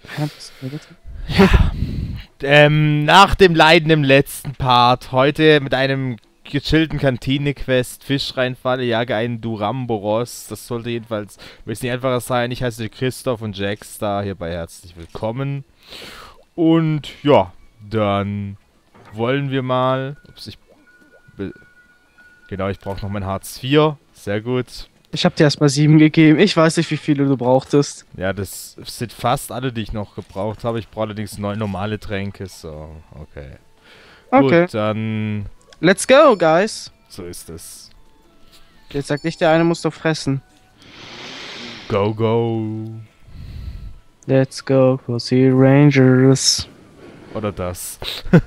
Ja. Nach dem Leiden im letzten Part, heute mit einem gechillten Kantine-Quest, Fischreinfalle, jage einen Duramboros. Das sollte jedenfalls ein bisschen einfacher sein. Ich heiße Christoph und Jackstar, hierbei herzlich willkommen. Und ja, dann wollen wir mal... Ups, genau, ich brauche noch mein Hartz IV. Sehr gut. Ich habe dir erstmal 7 gegeben. Ich weiß nicht, wie viele du brauchtest. Ja, das sind fast alle, die ich noch gebraucht habe. Ich brauche allerdings 9 normale Tränke, so, okay. Okay. Gut, dann... Let's go, guys. So ist es. Jetzt sagt nicht, der eine muss doch fressen. Go, go. Let's go, Pussy Rangers. Oder das.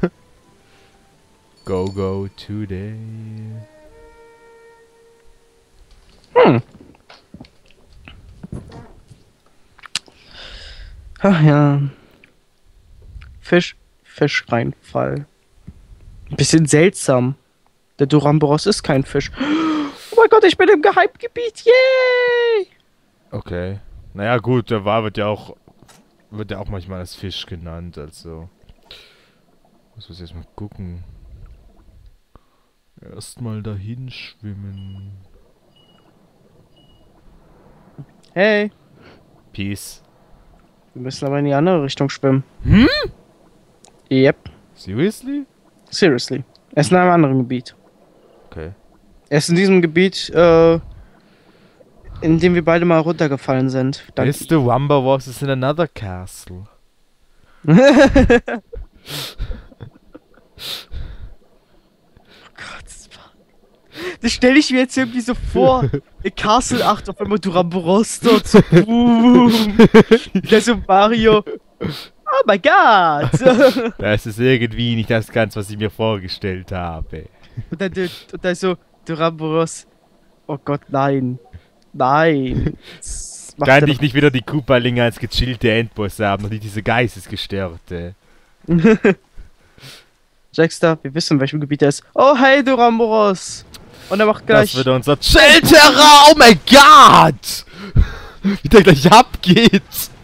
Go, go today. Ach ja. Fischreinfall. Ein bisschen seltsam. Der Duramboros ist kein Fisch. Oh mein Gott, ich bin im Geheimgebiet. Yay! Okay. Naja, gut, der wird ja auch manchmal als Fisch genannt, also. Muss ich jetzt mal gucken. Erstmal dahin schwimmen. Hey. Peace. Wir müssen aber in die andere Richtung schwimmen. Hm? Yep. Seriously? Seriously. Er ist in einem anderen Gebiet. Okay. Er ist in diesem Gebiet, in dem wir beide mal runtergefallen sind. Is the Wamba was is in another castle. Das stelle ich mir jetzt irgendwie so vor. In Castle 8 auf einmal Duramboros dort so boom. Der so Mario. Oh mein Gott. Das ist irgendwie nicht das ganz, was ich mir vorgestellt habe. Und dann so Duramboros. Oh Gott, nein. Nein. Kann ich nicht wieder die Koopalinge als gechillte Endbosse haben und nicht diese Geistesgestörte. Jackstar, wir wissen, in welchem Gebiet er ist. Oh, hey, Duramboros. Und er macht gleich... Das wird unser Chill-Terrain! Oh mein Gott! Wie der gleich abgeht!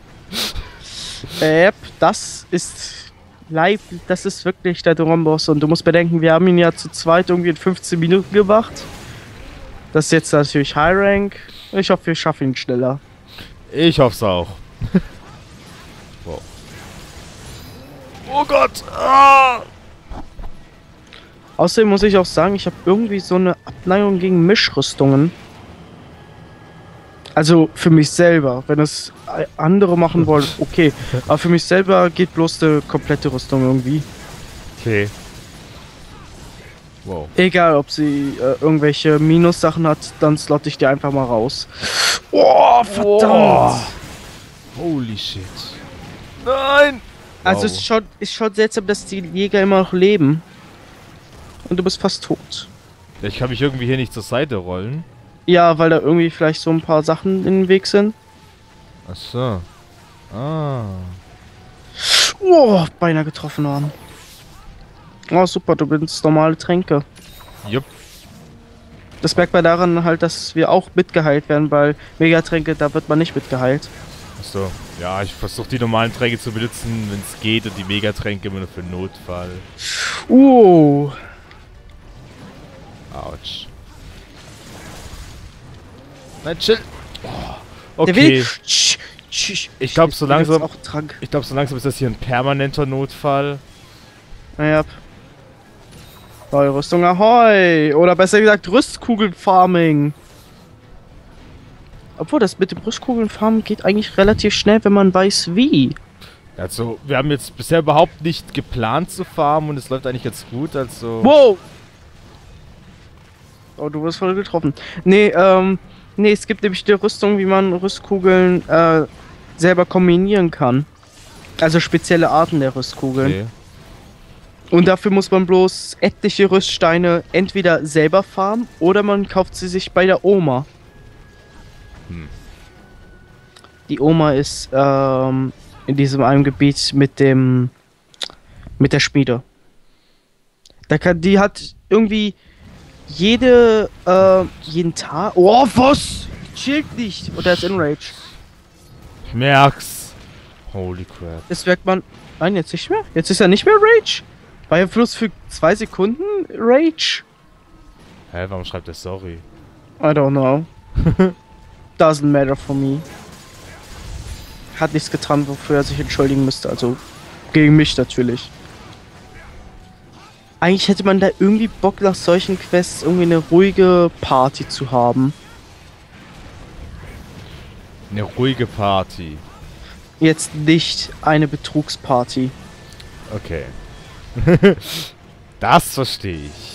Das ist live, das ist wirklich der Duramboros. Und du musst bedenken, wir haben ihn ja zu zweit irgendwie in 15 Minuten gemacht. Das ist jetzt natürlich High Rank. Ich hoffe, wir schaffen ihn schneller. Ich hoffe es auch. Wow. Oh Gott! Ah! Außerdem muss ich auch sagen, ich habe irgendwie so eine Abneigung gegen Mischrüstungen. Also für mich selber. Wenn es andere machen wollen, okay. Aber für mich selber geht bloß die komplette Rüstung irgendwie. Okay. Wow. Egal, ob sie irgendwelche Minus-Sachen hat, dann slotte ich die einfach mal raus. Oh, verdammt! Oh. Holy shit. Nein! Also Wow. ist schon seltsam, dass die Jäger immer noch leben. Und du bist fast tot. Ja, ich kann mich irgendwie hier nicht zur Seite rollen. Ja, weil da irgendwie vielleicht so ein paar Sachen in den Weg sind. Ach so. Ah. Oh, beinahe getroffen worden. Oh, super, du bist normale Tränke. Jupp. Das merkt man daran halt, dass wir auch mitgeheilt werden, weil Megatränke, da wird man nicht mitgeheilt. Ach so. Ja, ich versuche die normalen Tränke zu benutzen, wenn es geht, und die Megatränke immer nur für Notfall. Autsch. Nein, chill. Oh, okay. Ich glaube, so langsam ist das hier ein permanenter Notfall. Naja. Neue Rüstung ahoi! Oder besser gesagt Rüstkugeln-Farming. Obwohl, das mit dem Rüstkugeln-Farmen geht eigentlich relativ schnell, wenn man weiß wie. Also, wir haben jetzt bisher überhaupt nicht geplant zu farmen und es läuft eigentlich ganz gut, also... Wow! Oh, du wirst voll getroffen. Nee, es gibt nämlich die Rüstung, wie man Rüstkugeln selber kombinieren kann. Also spezielle Arten der Rüstkugeln. Okay. Und dafür muss man bloß etliche Rüststeine entweder selber farmen oder man kauft sie sich bei der Oma. Die Oma ist in diesem einen Gebiet mit der Schmiede. Die hat irgendwie jeden Tag... Oh, was? Chillt nicht! Und er ist Enrage. Ich merk's. Holy crap. Das merkt man. Nein, jetzt nicht mehr. Jetzt ist er nicht mehr Rage. War ja bloß für 2 Sekunden Rage. Hä, warum schreibt er sorry? I don't know. Doesn't matter for me. Hat nichts getan, wofür er sich entschuldigen müsste. Also gegen mich natürlich. Eigentlich hätte man da irgendwie Bock, nach solchen Quests irgendwie eine ruhige Party zu haben. Eine ruhige Party. Jetzt nicht eine Betrugsparty. Okay. Das verstehe ich.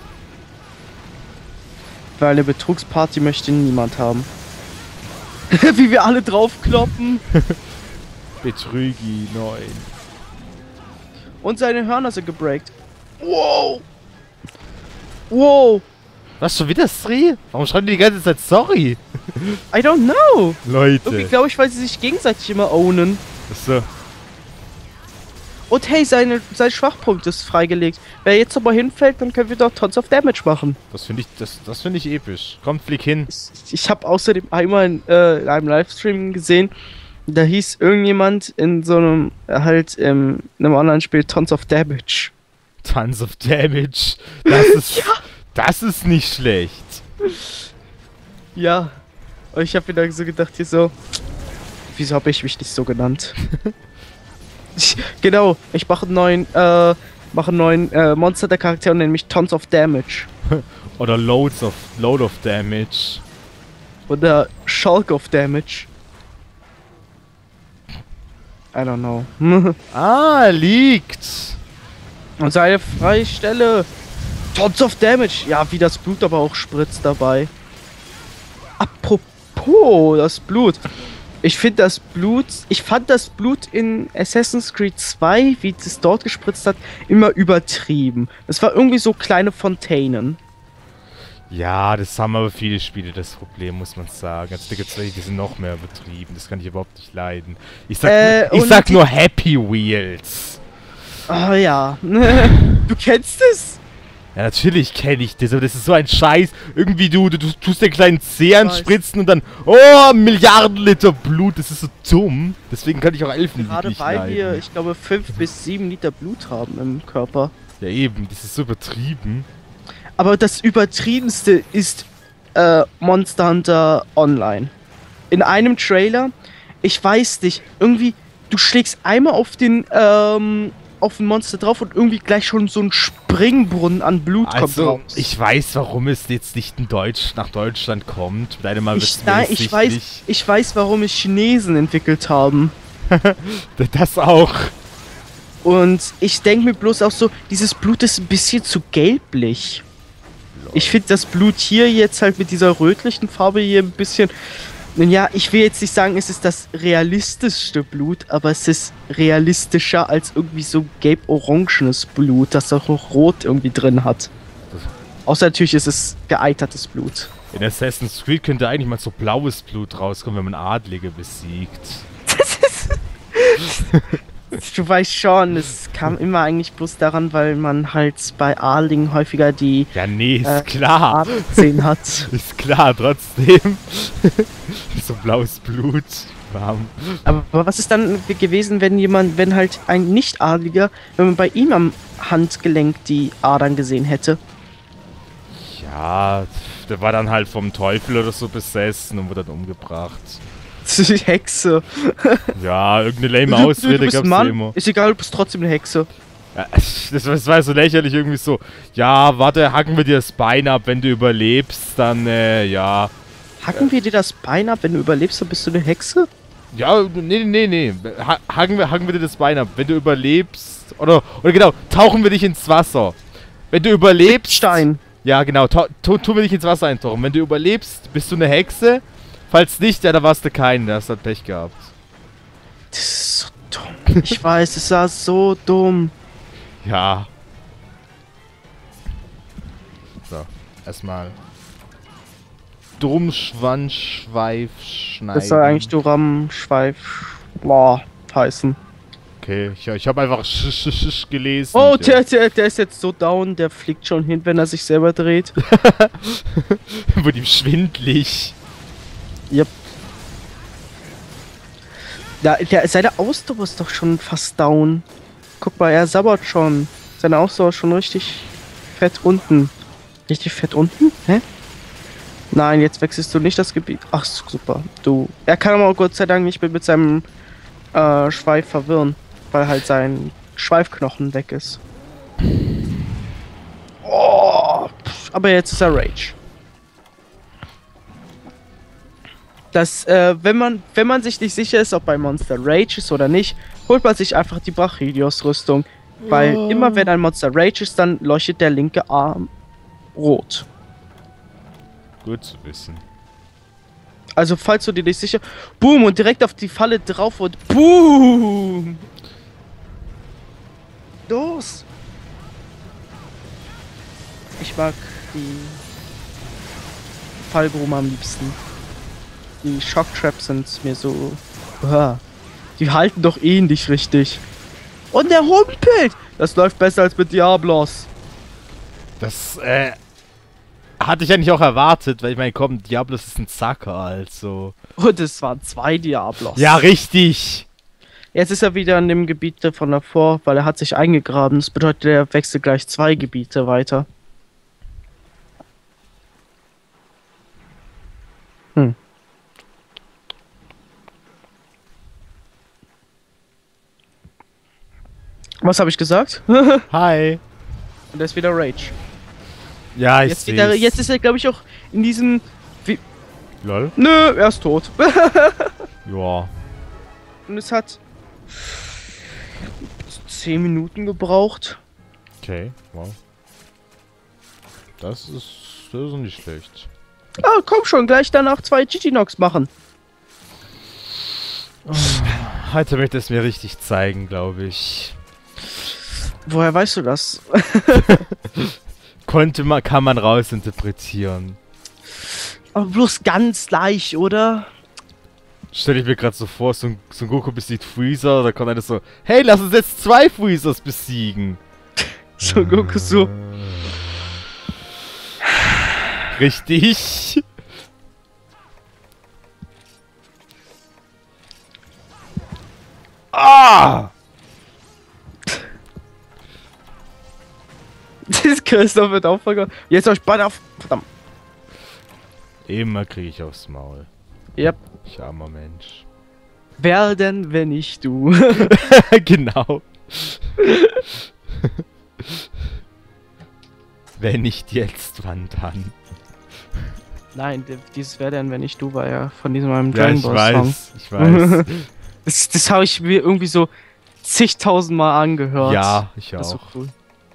Weil eine Betrugsparty möchte niemand haben. Wie wir alle draufkloppen. Betrügi 9. Und seine Hörner sind gebreakt. Wow. Wow. Was, schon wieder Sri? Warum schreiben die ganze Zeit sorry? I don't know. Irgendwie Leute. glaube ich, weil sie sich gegenseitig immer ownen. So. Und hey, sein Schwachpunkt ist freigelegt. Wer jetzt aber hinfällt, dann können wir doch Tons of Damage machen. Das finde ich episch. Komm, flieg hin. Ich habe außerdem einmal in einem Livestream gesehen, da hieß irgendjemand in so einem, halt in einem Online-Spiel Tons of Damage. Tons of Damage. Das ist, Ja. das ist nicht schlecht. Ja. Und ich habe wieder so gedacht, hier so, wieso habe ich mich nicht so genannt? Genau, ich mache einen neuen Monster der Charakter und nenne mich Tons of Damage. Oder Load of Damage. Oder Shulk of Damage. I don't know. Ah, liegt. Und seine freie Stelle. Tons of Damage. Ja, wie das Blut aber auch spritzt dabei. Apropos das Blut. Ich fand das Blut in Assassin's Creed 2, wie es dort gespritzt hat, immer übertrieben. Es war irgendwie so kleine Fontänen. Ja, das haben aber viele Spiele das Problem, muss man sagen. Also da gibt es welche, die sind noch mehr übertrieben. Das kann ich überhaupt nicht leiden. Ich sag nur Happy Wheels. Oh ja. Du kennst es? Ja, natürlich kenne ich das, aber das ist so ein Scheiß. Irgendwie du tust den kleinen Zeh anspritzen und dann, oh, Milliarden Liter Blut. Das ist so dumm. Deswegen kann ich auch Elfen Gerade nicht weil leiden. wir, ich glaube, 5 bis 7 Liter Blut haben im Körper. Ja eben, das ist so übertrieben. Aber das Übertriebenste ist Monster Hunter Online. In einem Trailer, ich weiß nicht, irgendwie, du schlägst einmal auf den Monster drauf und irgendwie gleich schon so ein Springbrunnen an Blut kommt raus. Ich weiß, warum es jetzt nicht nach Deutschland kommt. Leider mal ich weiß, warum es Chinesen entwickelt haben. Das auch. Und ich denke mir bloß auch so, dieses Blut ist ein bisschen zu gelblich. Ich finde das Blut hier jetzt halt mit dieser rötlichen Farbe hier ein bisschen... Ja, ich will jetzt nicht sagen, es ist das realistischste Blut, aber es ist realistischer als irgendwie so gelb-orangenes Blut, das auch noch rot irgendwie drin hat. Außer natürlich ist es geeitertes Blut. In Assassin's Creed könnte eigentlich mal so blaues Blut rauskommen, wenn man Adlige besiegt. Du weißt schon, es kam immer eigentlich bloß daran, weil man halt bei Adligen häufiger die Ja, nee, ist klar. Adelsehen hat. Ist klar, trotzdem. So blaues Blut. Warm. Aber was ist dann gewesen, wenn halt ein Nicht-Adliger, wenn man bei ihm am Handgelenk die Adern gesehen hätte? Ja, der war dann halt vom Teufel oder so besessen und wurde dann umgebracht. Die Hexe. Ja, irgendeine lame Ausrede gab's ja immer. Ist egal, du bist trotzdem eine Hexe. Ja, das war so lächerlich, irgendwie so, ja, warte, hacken wir dir das Bein ab, wenn du überlebst, dann, ja. Hacken wir dir das Bein ab, wenn du überlebst, dann bist du eine Hexe? Ja, nee. Hacken wir dir das Bein ab, wenn du überlebst, oder genau, tauchen wir dich ins Wasser. Wenn du überlebst... Stein. Ja, genau, tun wir dich ins Wasser eintauchen. Wenn du überlebst, bist du eine Hexe. Falls nicht, ja, da warst du keinen, da hast du halt Pech gehabt. Das ist so dumm. Ich weiß, es war so dumm. Ja. So, erstmal. Drumschwanzschweif schneiden. Das soll eigentlich Duram-Schweif heißen. Okay, ich habe einfach gelesen. Oh, der ist jetzt so down, der fliegt schon hin, wenn er sich selber dreht. Wird ihm schwindlig. Yep. Seine Ausdauer ist doch schon fast down. Guck mal, er sabbert schon. Seine Ausdauer ist schon richtig fett unten. Richtig fett unten? Hä? Nein, jetzt wechselst du nicht das Gebiet. Ach, super. Er kann aber Gott sei Dank nicht mehr mit seinem Schweif verwirren. Weil halt sein Schweifknochen weg ist. Oh, aber jetzt ist er Rage. Wenn man sich nicht sicher ist, ob bei Monster Rage ist oder nicht, holt man sich einfach die Brachelios-Rüstung. Weil immer wenn ein Monster Rage ist, dann leuchtet der linke Arm rot. Gut zu wissen. Also falls du dir nicht sicher... Boom! Und direkt auf die Falle drauf und... Boom! Los! Ich mag die Fallgruben am liebsten. Die Shocktraps sind mir so... Die halten doch eh nicht richtig. Und der humpelt! Das läuft besser als mit Diablos. Das, hatte ich eigentlich auch erwartet, weil ich meine, komm, Diablos ist ein Zacker, also. Und es waren 2 Diablos. Ja, richtig! Jetzt ist er wieder in dem Gebiet von davor, weil er hat sich eingegraben. Das bedeutet, er wechselt gleich 2 Gebiete weiter. Was habe ich gesagt? Hi! Und er ist wieder Rage. Ja, ich Jetzt ist er, glaube ich, auch in diesem... Lol? Nö, er ist tot. Ja. Und es hat 10 Minuten gebraucht. Okay, wow. Das ist nicht schlecht. Ah, komm schon, gleich danach 2 Giginox machen. Heute möchte es mir richtig zeigen, glaube ich. Woher weißt du das? Kann man rausinterpretieren. Aber bloß ganz leicht, oder? Stell ich mir gerade so vor, so ein Goku besiegt Freezer, da kommt einer so, hey, lass uns jetzt 2 Freezers besiegen. So Goku so. Richtig. Ah! Das Christoph wird auch vergessen. Jetzt euch beide auf. Verdammt. Immer kriege ich aufs Maul. Yep. Ich armer Mensch. Wer denn, wenn nicht du? Genau. Wenn nicht jetzt, wann dann? Nein, dieses Wer denn, wenn nicht du, war ja von diesem einem Ja, Dragon ich Ball Song. weiß, ich weiß. Das habe ich mir irgendwie so zigtausend Mal angehört. Ja, ich Das ist so auch. cool.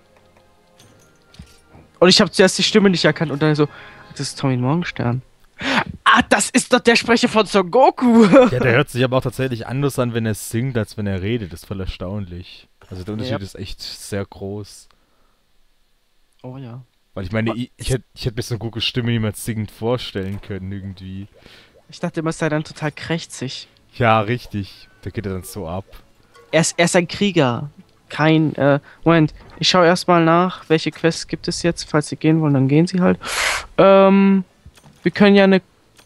Und ich habe zuerst die Stimme nicht erkannt und dann so, das ist Tommy Morgenstern. Ah, das ist doch der Sprecher von Son Goku. Ja, der hört sich aber auch tatsächlich anders an, wenn er singt, als wenn er redet. Das ist voll erstaunlich. Also der Unterschied ist echt sehr groß. Oh ja. Weil ich meine, ich hätte mir so eine gute Stimme niemals singend vorstellen können, irgendwie. Ich dachte immer, es sei dann total krächzig. Ja, richtig. Da geht er dann so ab. Er ist ein Krieger. Kein, Moment. Ich schaue erstmal nach, welche Quests gibt es jetzt. Falls sie gehen wollen, dann gehen sie halt. Wir können ja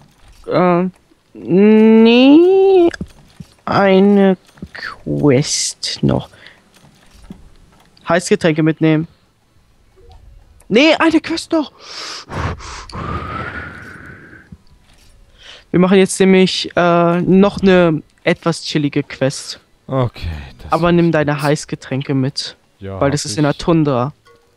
eine Quest noch. Heißgetränke mitnehmen. Nee, eine Quest noch. Wir machen jetzt nämlich noch eine etwas chillige Quest. Okay. Aber nimm deine Heißgetränke mit. Ja, weil das ist in der Tundra.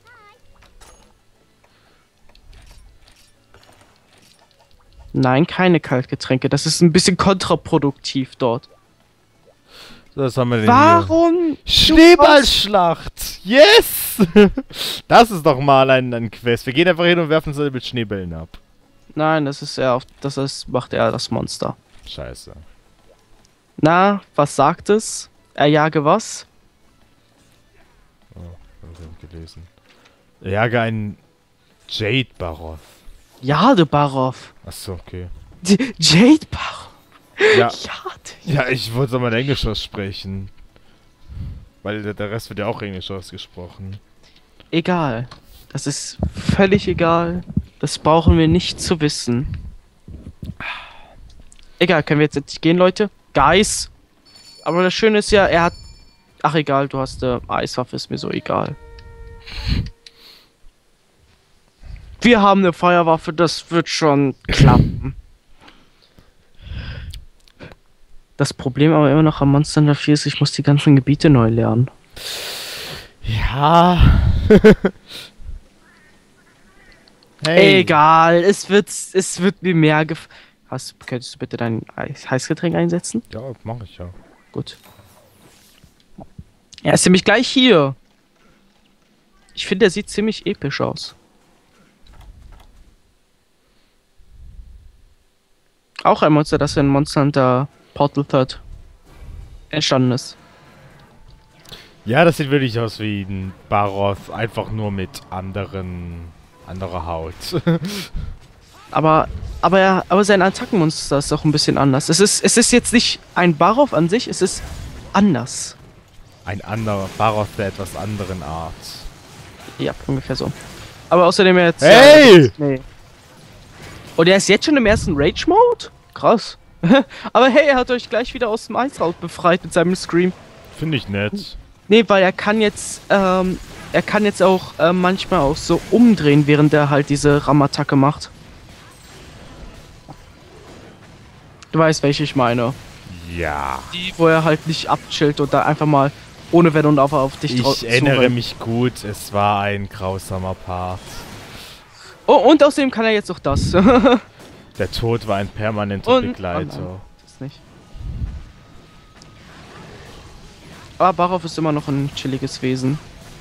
Nein, keine Kaltgetränke. Das ist ein bisschen kontraproduktiv dort. So, was haben wir denn Warum? hier? Schneeballschlacht! Yes! Das ist doch mal ein Quest. Wir gehen einfach hin und werfen uns mit Schneebällen ab. Nein, macht er das Monster. Scheiße. Na, was sagt es? Erjage was? Oh, hab ich gelesen. Jage einen Jade Baroth. Jade Barov. Achso, okay. Jade Barov. Ja. Jade. Ja, ich wollte mal Englisch aussprechen. Weil der Rest wird ja auch Englisch ausgesprochen. Egal. Das ist völlig egal. Das brauchen wir nicht zu wissen. Egal, können wir jetzt endlich gehen, Leute? Guys! Aber das Schöne ist ja, er hat... Ach egal, du hast eine Eiswaffe, ist mir so egal. Wir haben eine Feuerwaffe, das wird schon klappen. Das Problem aber immer noch am Monster Hunter 4 ist, ich muss die ganzen Gebiete neu lernen. Ja. Hey. Egal, es wird mir mehr könntest du bitte dein Heißgetränk einsetzen? Ja, mach ich ja. Gut. Er ist nämlich gleich hier. Ich finde, er sieht ziemlich episch aus. Auch ein Monster, das in Monster Hunter Portal 3 entstanden ist. Ja, das sieht wirklich aus wie ein Baroth, einfach nur mit anderer Haut. Aber sein Attackenmonster ist auch ein bisschen anders. Es ist jetzt nicht ein Baroth an sich, es ist anders. Ein anderer Baroth der etwas anderen Art. Ja, ungefähr so. Aber außerdem jetzt... Hey! Nee. Und er ist jetzt schon im ersten Rage-Mode? Krass. Aber hey, er hat euch gleich wieder aus dem Eisraut befreit mit seinem Scream. Finde ich nett. Nee, weil er kann jetzt auch manchmal auch so umdrehen, während er halt diese Rammattacke macht. Du weißt, welche ich meine. Ja. Die, wo er halt nicht abchillt und da einfach mal ohne Wenn und Aber auf dich Ich erinnere mich gut, es war ein grausamer Part. Oh, und außerdem kann er jetzt auch das. Der Tod war ein permanenter Begleiter. Oh nein, das nicht. Aber Baroth ist immer noch ein chilliges Wesen.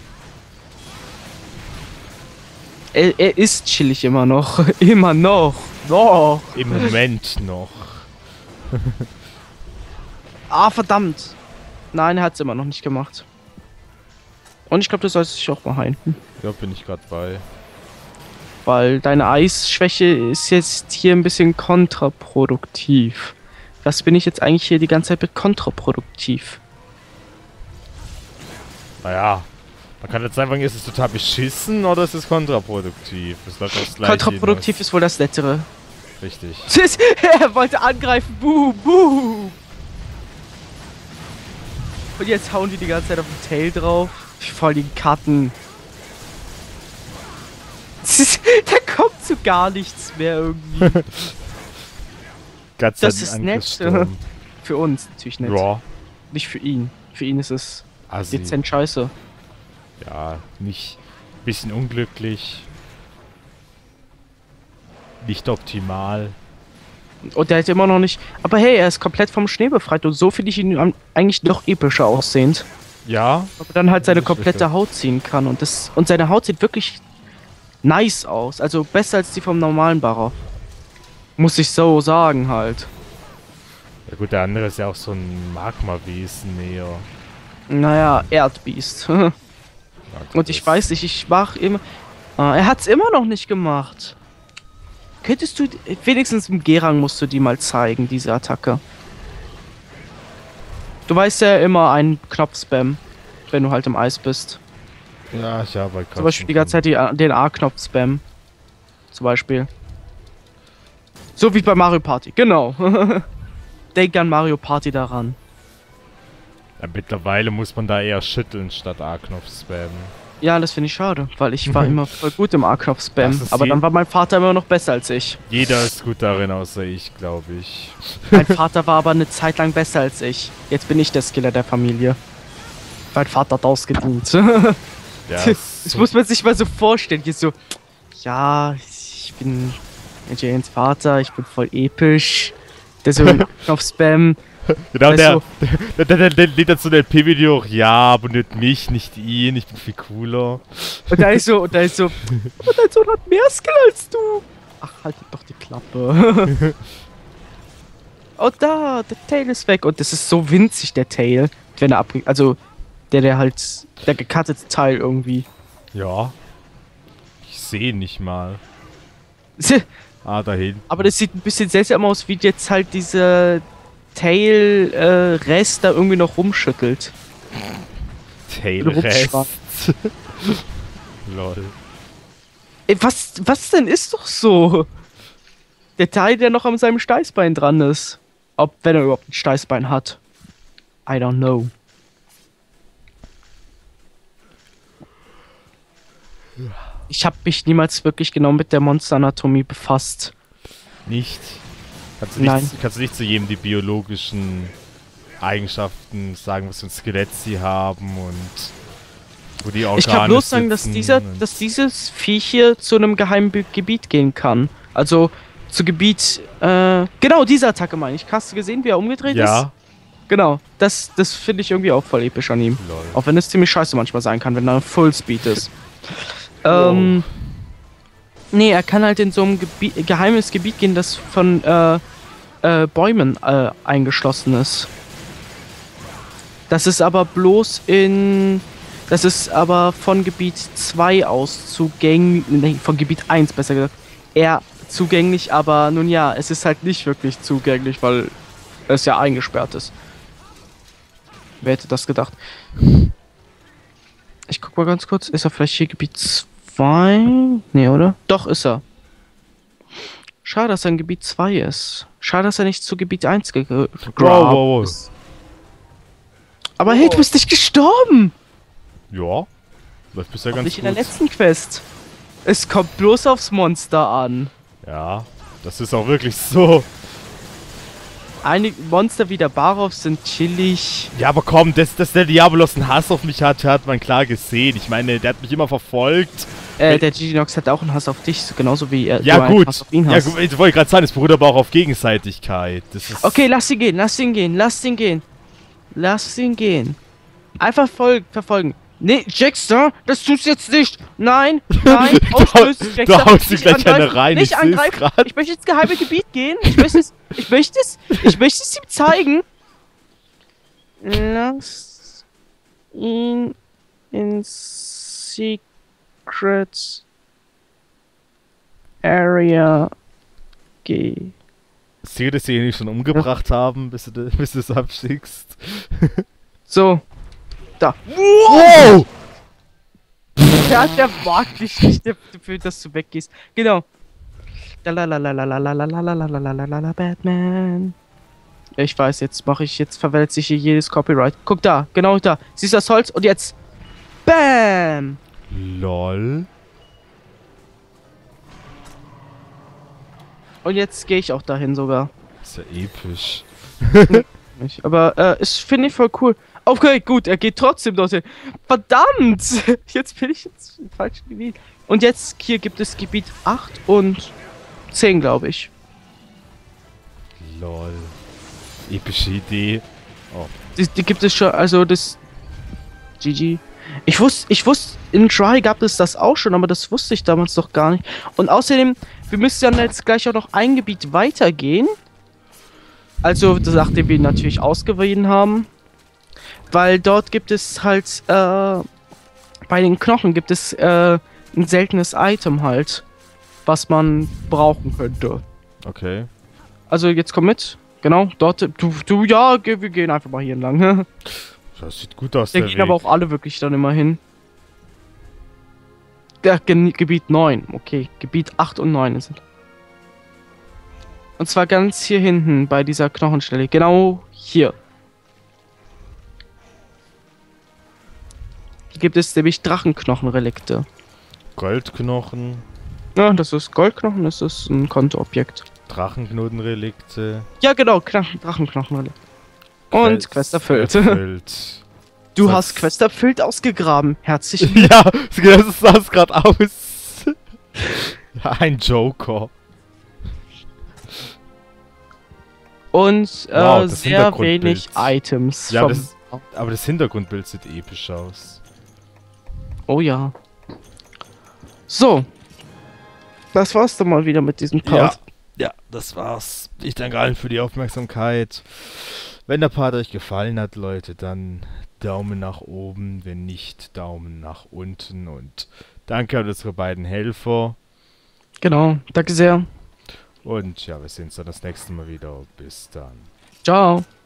Er ist chillig immer noch. Immer noch. Noch. Im Moment noch. Ah, verdammt. Nein, er hat es immer noch nicht gemacht. Und ich glaube, du sollst dich auch mal heilen. Ja, bin ich gerade bei. Weil deine Eisschwäche ist jetzt hier ein bisschen kontraproduktiv. Was bin ich jetzt eigentlich hier die ganze Zeit mit kontraproduktiv? Naja, man kann jetzt sagen, ist es total beschissen oder ist es kontraproduktiv? Das läuft das Gleiche Kontraproduktiv hinaus. ist wohl das Letztere. Richtig. Er wollte angreifen. Buh, buh. Und jetzt hauen die ganze Zeit auf den Tail drauf. Voll die Karten. Da kommt so gar nichts mehr irgendwie. Das ist nett. Für uns natürlich nett. Ja. Nicht für ihn. Für ihn ist es Assi. dezent scheiße. Ja, nicht. Bisschen unglücklich. Nicht optimal. Und der hat immer noch nicht... Aber hey, er ist komplett vom Schnee befreit und so finde ich ihn eigentlich noch epischer aussehend. Ja. Aber dann halt seine Das ist komplette richtig. Haut ziehen kann und seine Haut sieht wirklich nice aus. Also besser als die vom normalen Baroth. Muss ich so sagen halt. Ja gut, der andere ist ja auch so ein Magmawesen näher. Naja, Erdbiest. Und ich weiß nicht, ich mach immer... er hat's immer noch nicht gemacht. Könntest du... Wenigstens im Gerang musst du die mal zeigen, diese Attacke. Du weißt ja immer einen Knopf-Spam, wenn du halt im Eis bist. Ja, ich habe halt Zum Beispiel die ganze Zeit den A-Knopf-Spam. Zum Beispiel. So wie bei Mario Party, genau. Denk an Mario Party daran. Ja, mittlerweile muss man da eher schütteln statt A-Knopf spammen. Ja, das finde ich schade, weil ich war immer voll gut im A-Knopf-Spam. Das ist Aber dann war mein Vater immer noch besser als ich. Jeder ist gut darin, außer ich, glaube ich. Mein Vater war aber eine Zeit lang besser als ich. Jetzt bin ich der Skiller der Familie. Mein Vater hat ausgedient. Ja, Das muss man sich mal so vorstellen. Hier so, ja, ich bin Janes Vater, ich bin voll episch. Der so auf Spam. genau, weißt der lädt dazu ein LP-Video auch, ja, abonniert mich, nicht ihn, ich bin viel cooler. Und da ist so, aber dein Sohn hat mehr Skill als du. Ach, haltet doch die Klappe. Oh, da, der Tail ist weg. Und das ist so winzig, der Tail. Wenn er also, der gekattete Teil irgendwie. Ja. Ich sehe nicht mal. Ah, da hinten. Aber das sieht ein bisschen seltsam aus, wie jetzt halt diese Tail-Rest da irgendwie noch rumschüttelt. Tailrest. Lol. Ey, was denn? Ist doch so. Der Teil, der noch an seinem Steißbein dran ist. Wenn er überhaupt ein Steißbein hat. I don't know. Ich habe mich niemals wirklich genau mit der Monsteranatomie befasst. Nicht? Nein. Kannst du nicht zu jedem die biologischen Eigenschaften sagen, was für ein Skelett sie haben und wo die Organe Ich kann bloß sagen, sitzen dass dieses Viech hier zu einem geheimen Gebiet gehen kann. Also zu Gebiet, genau diese Attacke meine ich. Hast du gesehen, wie er umgedreht ist? Ja. Genau, das finde ich irgendwie auch voll episch an ihm. Lol. Auch wenn es ziemlich scheiße manchmal sein kann, wenn er Full Speed ist. Wow. Nee, er kann halt in so ein geheimes Gebiet gehen, das von Bäumen eingeschlossen ist. Das ist aber von Gebiet 2 aus zugänglich, nee, von Gebiet 1 besser gesagt, eher zugänglich, aber nun ja, es ist halt nicht wirklich zugänglich, weil es ja eingesperrt ist. Wer hätte das gedacht? Ich guck mal ganz kurz, ist er vielleicht hier Gebiet 2? Nee, oder? Doch, ist er. Schade, dass er in Gebiet 2 ist. Schade, dass er nicht zu Gebiet 1 Wow. ist. Aber hey, du bist nicht gestorben! Ja. Läuft bisher ganz Nicht gut. in der letzten Quest. Es kommt bloß aufs Monster an. Ja. Das ist auch wirklich so. Einige Monster wie der Barov sind chillig. Ja, aber komm, dass der Diabolos einen Hass auf mich hat man klar gesehen. Ich meine, der hat mich immer verfolgt. Der Giginox hat auch einen Hass auf dich, genauso wie er Ja, du einen gut. Hass auf ihn Ja, hast. gut, ich wollte gerade sagen, es beruht aber auch auf Gegenseitigkeit. Das ist Okay, lass ihn gehen. Lass ihn gehen. Einfach verfolgen. Nee, Jackster, das tust du jetzt nicht. Nein, auslösen, Jackster. Du haust ihm Nicht gleich eine angreifen, rein, Nicht ich seh's angreifen. grad. Ich möchte ins geheime Gebiet gehen. Ich möchte es ihm zeigen. Lass ihn ins Secret Area gehen. Sicher, dass sie ihn nicht schon umgebracht haben, bis du es abschickst. So. Da. Wow! Ja, der mag dich nicht dafür, dass du weggehst. Genau. Lalalalalalalalalalalalala, Batman. Ja, ich weiß, jetzt verwälze ich hier jedes Copyright. Guck da, genau da. Siehst du das Holz? Und jetzt. Bam! Lol. Und jetzt gehe ich auch dahin sogar. Ist ja episch. Nicht. Aber finde ich voll cool. Okay, gut, er geht trotzdem dorthin. Verdammt! Jetzt bin ich im falschen Gebiet. Und jetzt hier gibt es Gebiet 8 und 10, glaube ich. Lol. Epische Idee. Oh. Die gibt es schon, also das. GG. Ich wusste, in Try gab es das auch schon, aber das wusste ich damals doch gar nicht. Und außerdem, wir müssen dann jetzt gleich auch noch ein Gebiet weitergehen. Also, nachdem wir ihn natürlich ausgewählt haben. Weil dort gibt es halt, bei den Knochen gibt es, ein seltenes Item halt, was man brauchen könnte. Okay. Also, jetzt komm mit. Genau, dort, wir gehen einfach mal hier entlang. Das sieht gut aus, Da der gehen Weg. aber auch alle wirklich dann immer hin. Ja, Gebiet 9. Okay, Gebiet 8 und 9 sind. Und zwar ganz hier hinten bei dieser Knochenstelle. Genau hier. Hier gibt es nämlich Drachenknochenrelikte. Goldknochen, Ja, das ist Goldknochen, das ist ein Kontoobjekt. Drachenknotenrelikte. Ja, genau, Drachenknochenrelikte. Und Quest erfüllt. Du Das- hast Quest erfüllt ausgegraben. Herzlich Ja, das sah es gerade aus. Ja, ein Joker. Und Wow, das sehr Hintergrundbild. wenig Items. Ja, vom- aber das Hintergrundbild sieht episch aus. Oh ja. So. Das war's dann mal wieder mit diesem Part. Ja, das war's. Ich danke allen für die Aufmerksamkeit. Wenn der Part euch gefallen hat, Leute, dann Daumen nach oben, wenn nicht, Daumen nach unten. Und danke an unsere beiden Helfer. Genau. Danke sehr. Und ja, wir sehen uns dann das nächste Mal wieder. Bis dann. Ciao.